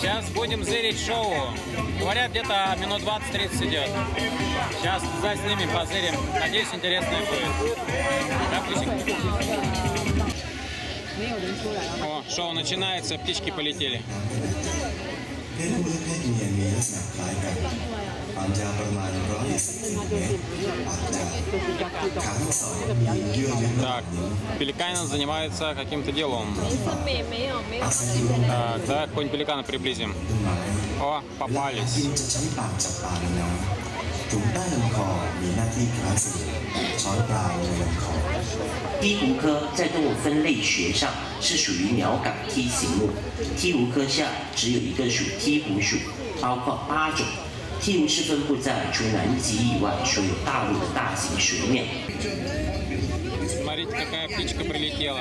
Сейчас будем зырить шоу. Говорят, где-то минут 20-30 идет. Сейчас заснимем, позырим. Надеюсь, интересное будет. Да, Пусик? О, шоу начинается, птички полетели. Так, пеликаны занимаются каким-то делом. Так, давай какой-нибудь пеликана приблизим. О, попались. ถุงใต้ลำคอมีหน้าที่คล้ายสื่อช้อนปลาในลำคอ梯鹕科在动物分类学上是属于鸟纲梯形目，梯鹕科下只有一个属梯鹕属，包括8种。梯鹕是分布在除南极以外所有大陆的大型水鸟。Смотрите, какая птичка прилетела.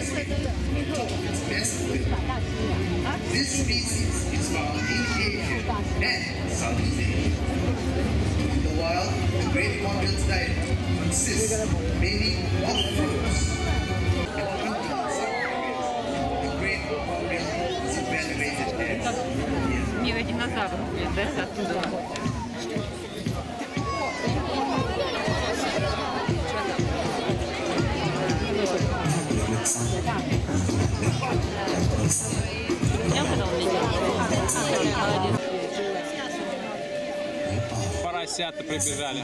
While the great hornbill's diet consists mainly of fruits. The great hornbill is a venerated animal. Милый динозавр, да, оттуда. Поросята прибежали.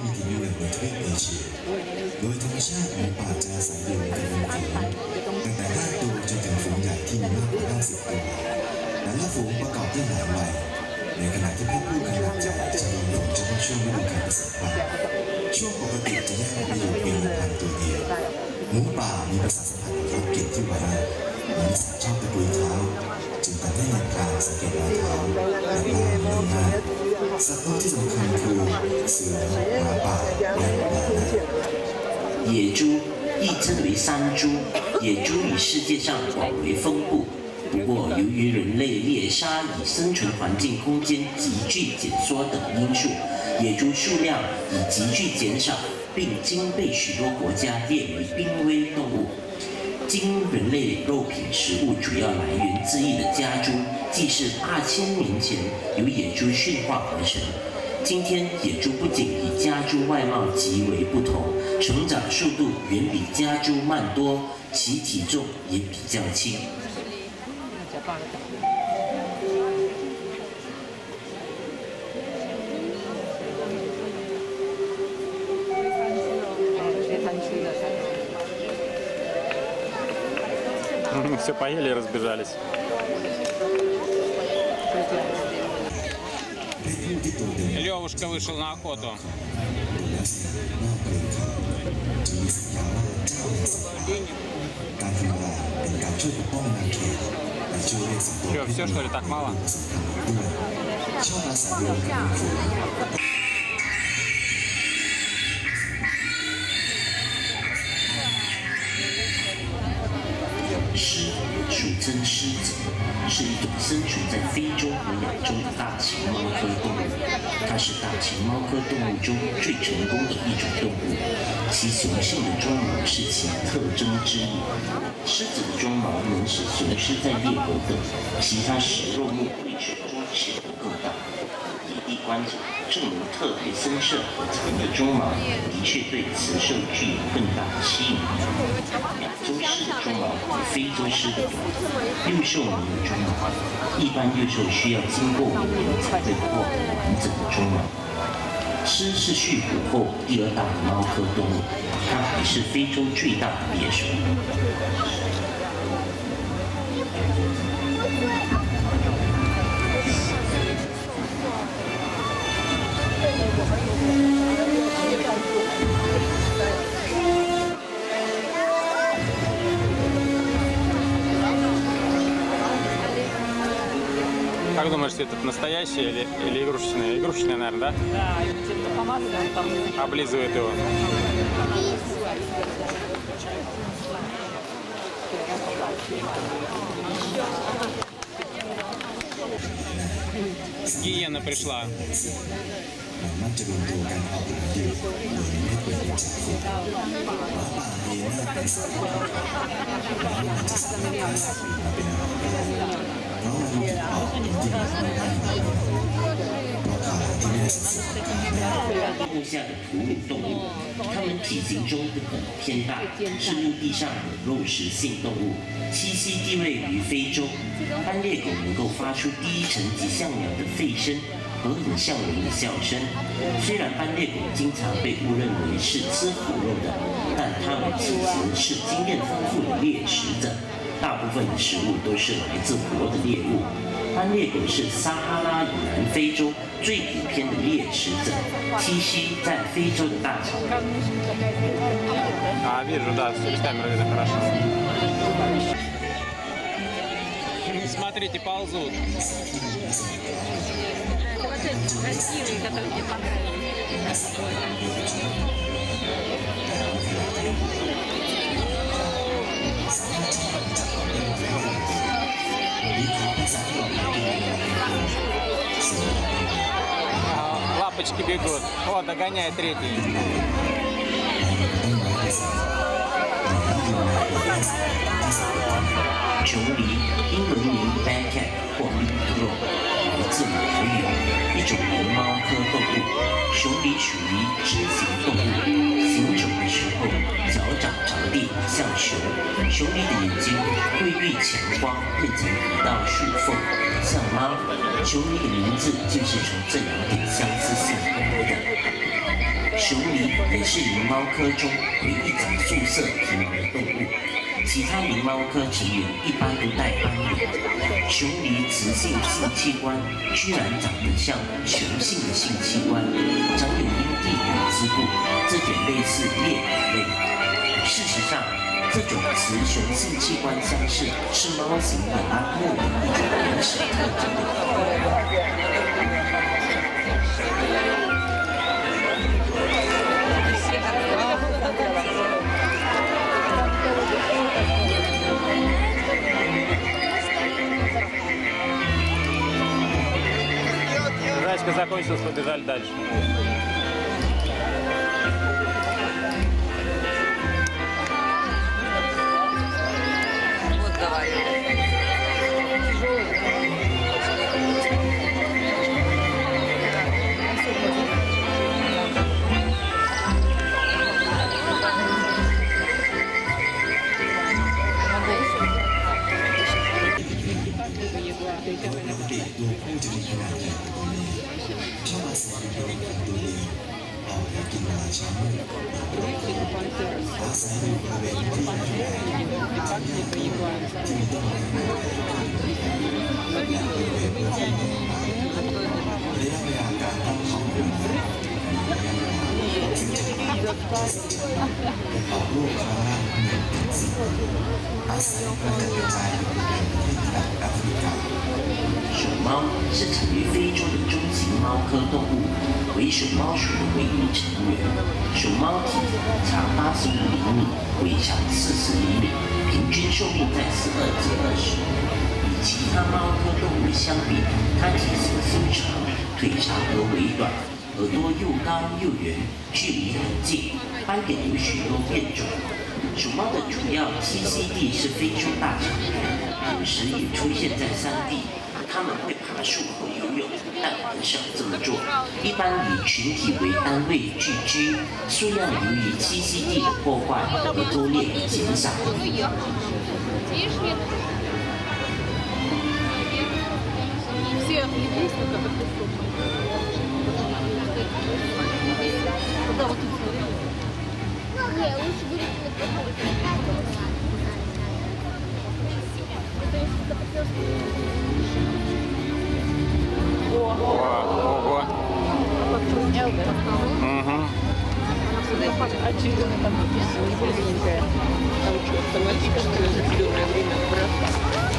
โดยธรรมชาติหมูป่าจะอาศัยอยู่ในฝูงตั้งแต่5 ตัวจนถึงฝูงใหญ่ที่มีมากกว่า50 ตัวแต่ละฝูงประกอบด้วยหลายวัยในขณะที่เพศผู้ขนาดใหญ่จะรวมกลุ่มเฉพาะช่วงฤดูการผสมพันธุ์ช่วงปกติจะแยกไปอยู่เป็นพันตัวเดียวหมูป่ามีประสาทสัมผัสรับกลิ่นที่ไวมากมีสัตว์ชอบตะกุยเท้าจึงทำให้ในการสังเกตรอยเท้าและล่าเร็วมากสัตว์ที่สำคัญคือเสือหมาป่าและหมา野猪亦称为山猪，野猪与世界上广为分布。不过，由于人类猎杀以生存环境空间急剧减缩等因素，野猪数量已急剧减少，并经被许多国家列为濒危动物。经人类肉品食物主要来源之一的家猪，既是8000年前由野猪驯化而成。今天，野猪不仅与家猪外貌极为不同，成长速度远比家猪慢多，其体重也比较轻。 Все поели и разбежались. Левушка вышел на охоту. Что, все что ли, так мало? 狮属真狮子，是一种生存在非洲和亚洲的大型猫科动物。它是大型猫科动物中最成功的一种动物，其雄性的鬃毛是其特征之一。狮子的鬃毛能使雄狮在猎狗等其他食肉目对手中显得更大。野地观察，这种特别深色和长的鬃毛的确对雌兽具有更大的吸引力。亚洲狮的鬃毛比非洲狮的短，幼兽没有鬃毛，一般幼兽需要经过5年才会获得完整的鬃毛。狮是畜虎后第2大的猫科动物，它还是非洲最大的猎手。 Как думаешь, это настоящее или игрушечное? Игрушечное, наверное, да? Да, чем-то помазали, он там... Облизывает его. Гиена пришла. มักจะรวมตัวกันออกหาเหยื่อโดยไม่ควรเป็นจากฝูงหมาป่าเฮน่าเป็นสัตว์ที่มันจะสามารถพาสัตว์อื่นมาเป็นอาหารได้เพราะมันถูกออกเป็นที่มีความ物下的哺乳动物，它们体型中偏大，是陆地上的肉食性动物，栖息地位于非洲。斑鬣狗能够发出低沉及像鸟的吠声和很像人的笑声。虽然斑鬣狗经常被误认为是吃腐肉的，但它们其实是经验丰富的猎食者，大部分的食物都是来自活的猎物。斑鬣狗是撒哈拉以南非洲最普遍的猎食者，栖息在非洲的大草原。 Вижу, да, с камерой это хорошо. Смотрите, ползут. Красивые, которые тебе понравились. ภาษาที่ออกมาเป็นยังไงสวย Лапочки бегут. Вот, догоняет третий. 熊狸，英文名 Bearcat 或米多肉，来自马来语，一种龙猫科动物。熊狸属于肢形动物，行走的时候脚掌着地像熊。熊狸的眼睛会遇强光变成一道竖缝，像猫。熊狸的名字就是从这两点相似性来的。熊狸也是灵猫科中唯一长素色皮毛的动物。其他灵猫科成员一般都带斑点。熊狸雌性性器官居然长得像雄性的性器官，长有阴蒂与织布，这点类似鬣鸟类。事实上，这种雌雄性器官相似是猫型本拉目的一种原始特征。 Жрачка закончилась, побежали дальше. Вот давай. 熊猫是产于非洲的中型猫科动物，为熊猫属的唯一成员。熊猫体长85厘米，尾长40厘米，平均寿命在12至20年。与其他猫科动物相比，它体型修长，腿长而尾短，耳朵又高又圆，距离很近，斑点有许多变种。熊猫的主要栖息地是非洲大草原，有时也出现在山地。它们会爬树和游泳，但很少这么做。一般以群体为单位聚居，数量由于栖息地的破坏和偷猎而减少。 Ого. Угу. Очевидно, там написано беленькая. Там что, автоматика, что ли, за зеленое время бросать?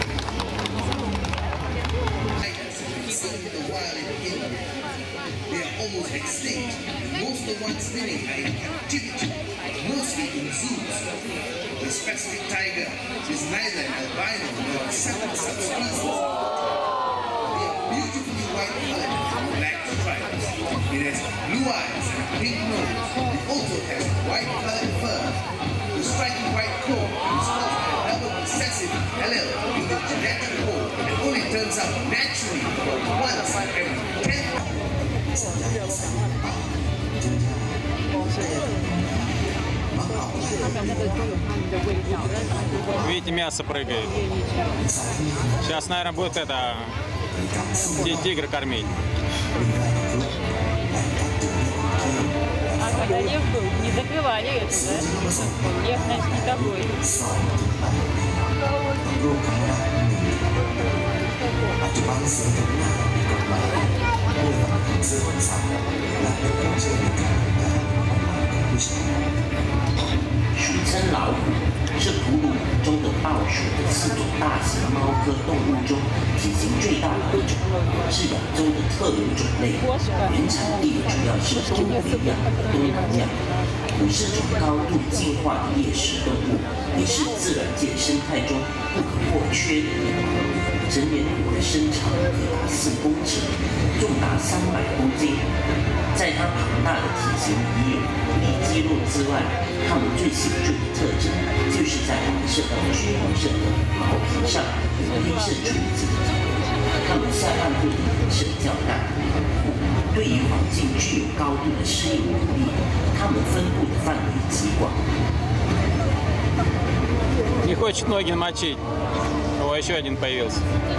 They are almost extinct. Most of the ones living are in captivity, mostly in zoos. The specific tiger is neither an albino nor a second subspecies. They are beautifully white-colored with black stripes. It has blue eyes and a pink nose. It also has white-colored fur. The striking white coat is caused by a double recessive allele in the genetic code and only turns out naturally once every 10 สัญญาณสารป่าจึงท Видите, мясо прыгает. Сейчас, наверное, будет это тигр кормить. А когда лев был, не закрывали это, да? Лев, значит, не такой. ปัจจุบันเสือถูกล่าผิดกฎหมายเพื่อทำซื้อของสัตว์และเป็นความเชื่อในการทำงานของผู้ชาย俗称老虎，是哺乳中的豹属的4种大型猫科动物中体型最大的一种，是亚洲的特有种类。原产地主要是东北亚、东南亚，不是种高度进化的猎食动物，也是自然界生态中不可或缺的一种。成年虎的身长可达4公尺，重达300公斤。在它庞大的体型以有力肌肉之外，它们最显著的特征就是在白色到橘黄色的毛皮上有黑色垂直的条纹。它们下半部的颜色较淡，对于环境具有高度的适应能力。它们分布的范围极广。 Не хочет ноги намочить. О, еще один появился.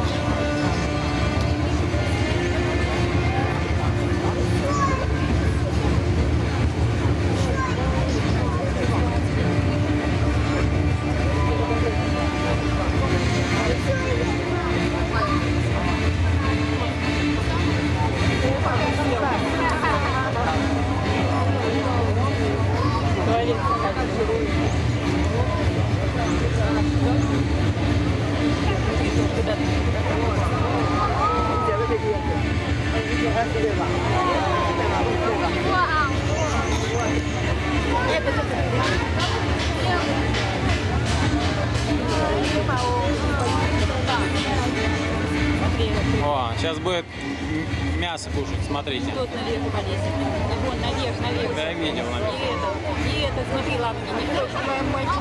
О, сейчас будет мясо кушать, смотрите. Тут наверх полезет. Вон, наверх, наверх. Да, я видел. И это, смотри, лапки, не хочет твоя мальчик.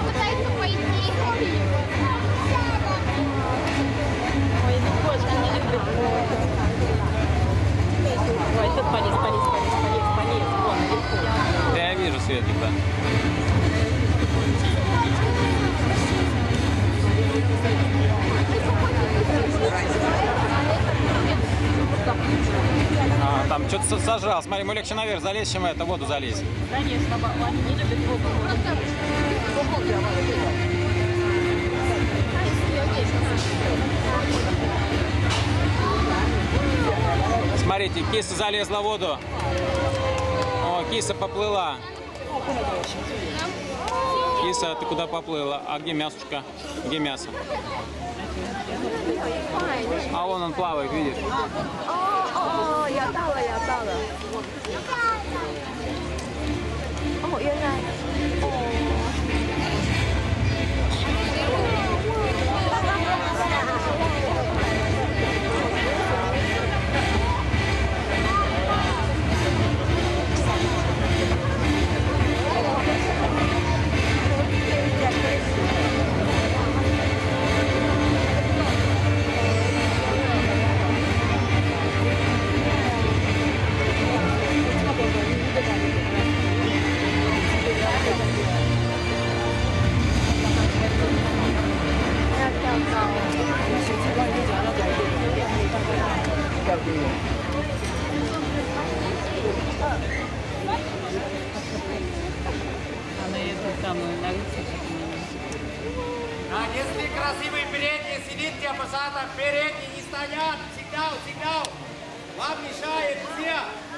Ой, ну кошки не любят. Ой, тут полез. Вон, наверху. Да, я вижу, Светик, да. А, там что-то сожрал. Смотри, ему легче наверх залезть, чем это, в воду залезть. Конечно, они не любят воду. Смотрите, киса залезла в воду. О, киса поплыла. Киса, ты куда поплыла? А где мясочка? Где мясо? А вон он плавает, видишь? 哦，咬到了。哦，原来。 А если красивый передний сидит, те пассажиры передний не стоят. Сигнал. Вам мешает все.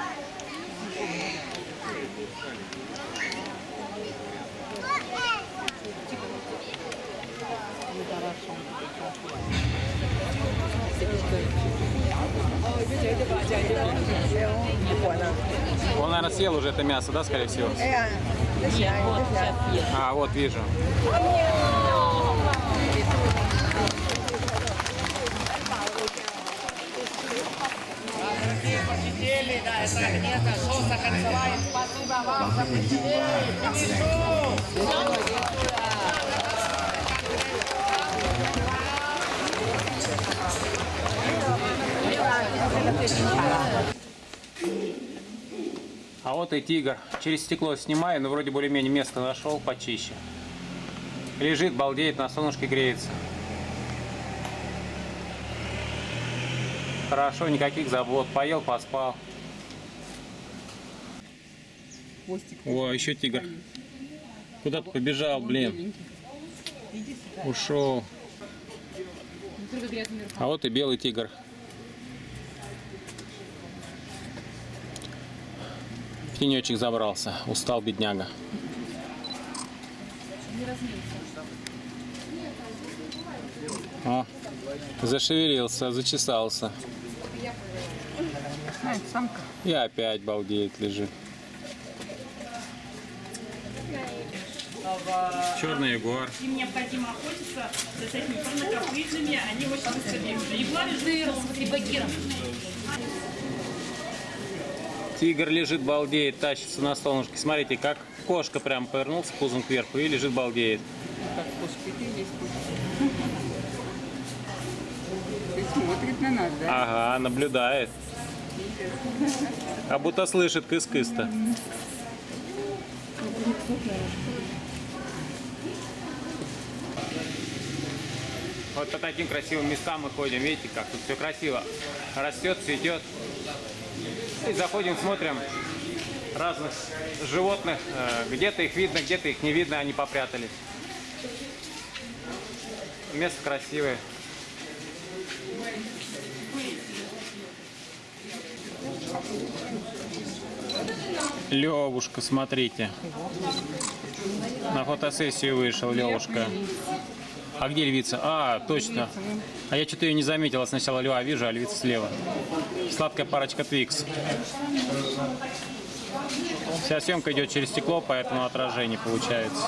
Он, наверное, съел уже это мясо, да, скорее всего? Нет, вот сейчас ест. А, вот вижу. Посетили, да, это где-то шоста концевая. Спасибо вам за посетили. А вот и тигр. Через стекло снимаю, но вроде более-менее место нашел почище. Лежит, балдеет, на солнышке греется. Хорошо, никаких забот. Поел, поспал. О, еще тигр. Куда-то побежал, блин. Ушел. А вот и белый тигр. В тенечек забрался. Устал, бедняга. О, зашевелился, зачесался. И опять балдеет, лежит. Черный ягуар. Им необходимо охотиться с этими парнокопытными, они очень быстрее. Ягуары же смотри, багиром. Тигр лежит, балдеет, тащится на солнышке. Смотрите, как кошка прям повернулся пузом кверху и лежит, балдеет. Как кошка, ты есть кошка. Ты смотрит на нас, да? Ага, наблюдает. Как будто слышит кыс-кыс-то. Вот по таким красивым местам мы ходим. Видите, как тут все красиво. Растет, цветет. И заходим, смотрим разных животных. Где-то их видно, где-то их не видно, они попрятались. Место красивое. Левушка, смотрите. На фотосессию вышел Левушка. А где львица? А, точно. А я что-то ее не заметила. Сначала льва вижу, а львица слева. Сладкая парочка Твикс. Вся съемка идет через стекло, поэтому отражение получается.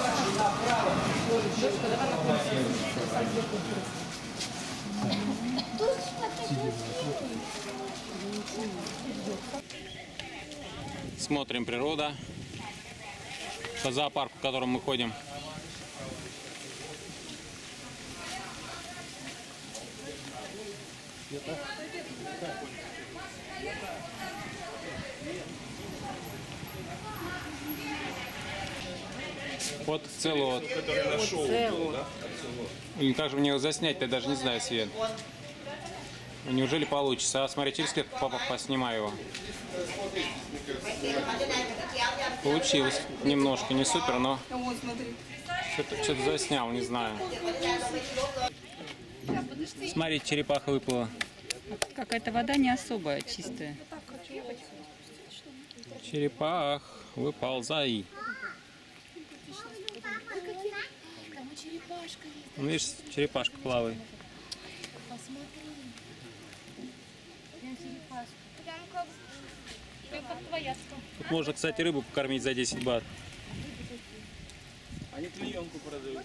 Смотрим природа. По зоопарку, в котором мы ходим. Вот целый. И как же мне его заснять-то, даже не знаю, Свет. Неужели получится? А смотри, через клетку папа поснимаю его. Получилось немножко, не супер, но что-то заснял, не знаю. Смотри, черепаха выплыла. Какая-то вода не особая, чистая. Черепах, выползай. Видишь, черепашка плавает. Тут можно, кстати, рыбу покормить за 10 бат. Они клеенку продают.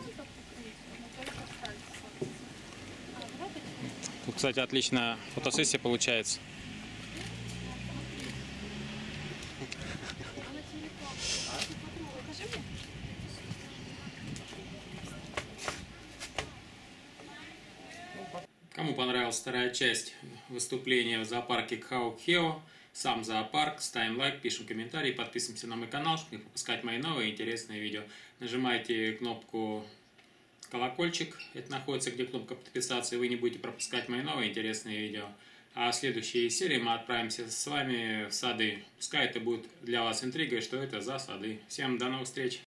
Тут, кстати, отличная фотосессия получается. Кому понравилась вторая часть выступления в зоопарке Кхао-Кхео, сам зоопарк, ставим лайк, пишем комментарии, подписываемся на мой канал, чтобы не пропускать мои новые интересные видео. Нажимайте кнопку колокольчик, это находится, где кнопка подписаться, и вы не будете пропускать мои новые интересные видео. А в следующей серии мы отправимся с вами в сады. Пускай это будет для вас интригой, что это за сады. Всем до новых встреч!